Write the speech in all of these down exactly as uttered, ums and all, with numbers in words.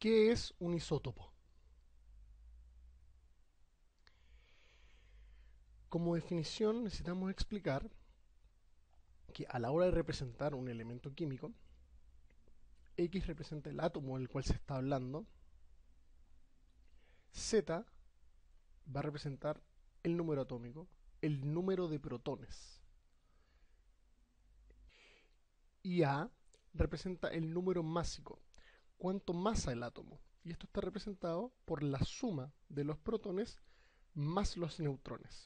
¿Qué es un isótopo? Como definición necesitamos explicar que a la hora de representar un elemento químico, X representa el átomo del cual se está hablando, Z va a representar el número atómico, el número de protones, y A representa el número másico, cuánto masa el átomo, y esto está representado por la suma de los protones más los neutrones.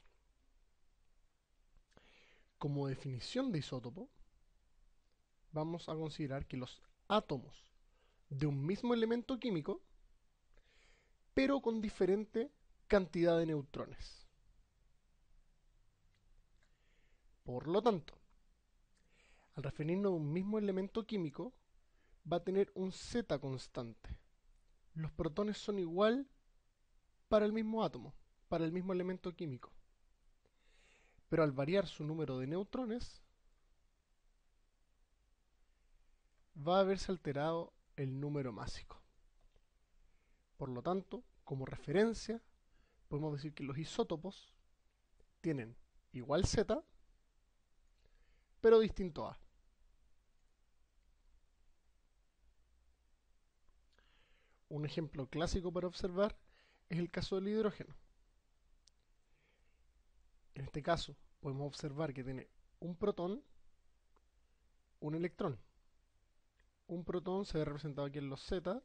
Como definición de isótopo, vamos a considerar que los átomos de un mismo elemento químico, pero con diferente cantidad de neutrones. Por lo tanto, al referirnos a un mismo elemento químico, va a tener un Z constante. Los protones son igual para el mismo átomo, para el mismo elemento químico. Pero al variar su número de neutrones, va a haberse alterado el número másico. Por lo tanto, como referencia, podemos decir que los isótopos tienen igual Z, pero distinto A. Un ejemplo clásico para observar es el caso del hidrógeno. En este caso, podemos observar que tiene un protón, un electrón. Un protón se ve representado aquí en los Z,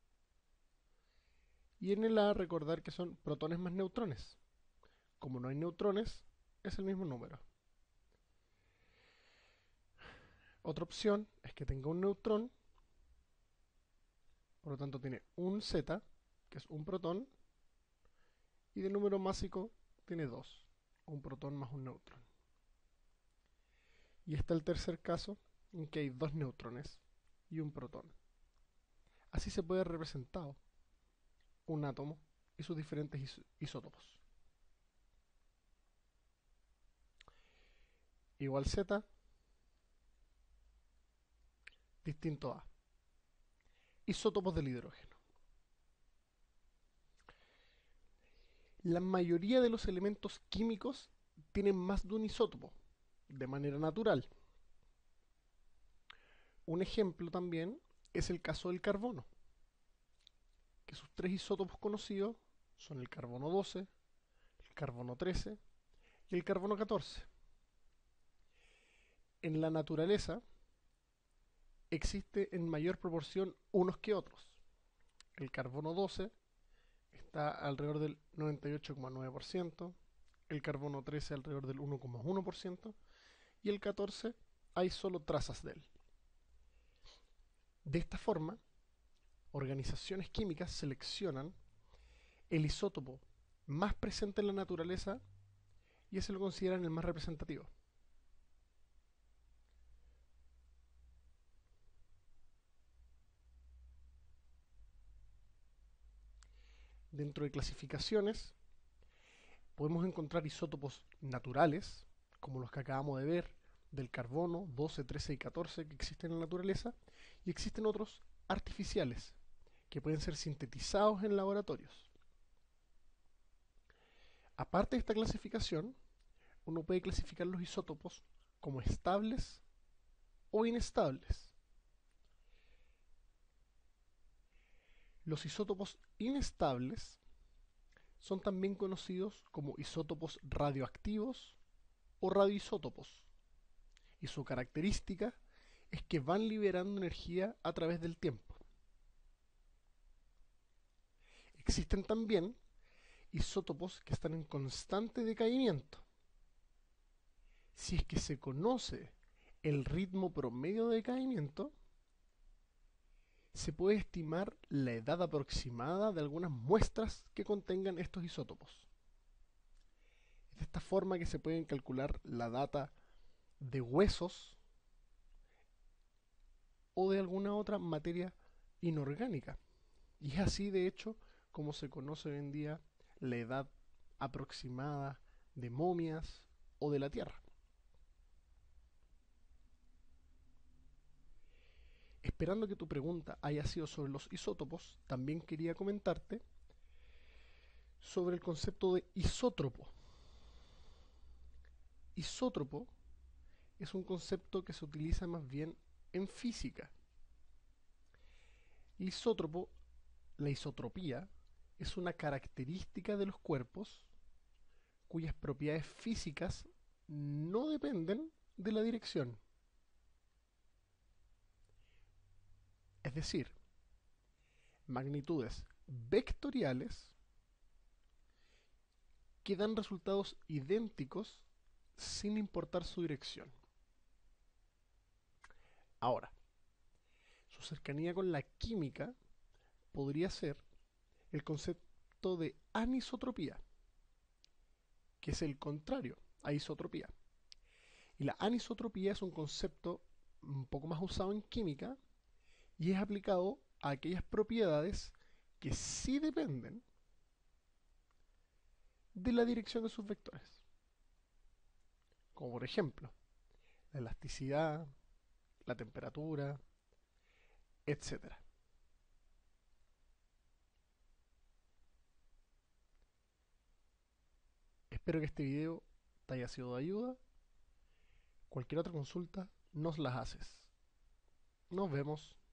y en el A recordar que son protones más neutrones. Como no hay neutrones, es el mismo número. Otra opción es que tenga un neutrón, por lo tanto tiene un Z, que es un protón, y de número másico tiene dos, un protón más un neutrón. Y está el tercer caso, en que hay dos neutrones y un protón. Así se puede representar un átomo y sus diferentes is isótopos. Igual Z, distinto A. Isótopos del hidrógeno. La mayoría de los elementos químicos tienen más de un isótopo, de manera natural. Un ejemplo también es el caso del carbono, que sus tres isótopos conocidos son el carbono doce, el carbono trece y el carbono catorce. En la naturaleza existe en mayor proporción unos que otros. El carbono doce está alrededor del noventa y ocho coma nueve por ciento, el carbono trece alrededor del uno coma uno por ciento y el catorce hay solo trazas de él. De esta forma, organizaciones químicas seleccionan el isótopo más presente en la naturaleza y ese lo consideran el más representativo. Dentro de clasificaciones podemos encontrar isótopos naturales, como los que acabamos de ver, del carbono doce, trece y catorce que existen en la naturaleza, y existen otros artificiales, que pueden ser sintetizados en laboratorios. Aparte de esta clasificación, uno puede clasificar los isótopos como estables o inestables. Los isótopos inestables son también conocidos como isótopos radioactivos o radioisótopos, y su característica es que van liberando energía a través del tiempo. Existen también isótopos que están en constante decaimiento. Si es que se conoce el ritmo promedio de decaimiento, se puede estimar la edad aproximada de algunas muestras que contengan estos isótopos. Es de esta forma que se pueden calcular la data de huesos o de alguna otra materia inorgánica. Y es así, de hecho, como se conoce hoy en día la edad aproximada de momias o de la Tierra. esperando que tu pregunta haya sido sobre los isótopos, también quería comentarte sobre el concepto de isótropo. Isótropo es un concepto que se utiliza más bien en física. Isótropo, la isotropía, es una característica de los cuerpos cuyas propiedades físicas no dependen de la dirección. Es decir, magnitudes vectoriales que dan resultados idénticos sin importar su dirección. Ahora, su cercanía con la química podría ser el concepto de anisotropía, que es el contrario a isotropía. Y la anisotropía es un concepto un poco más usado en química y es aplicado a aquellas propiedades que sí dependen de la dirección de sus vectores. Como por ejemplo, la elasticidad, la temperatura, etcétera. Espero que este video te haya sido de ayuda. Cualquier otra consulta nos las haces. Nos vemos.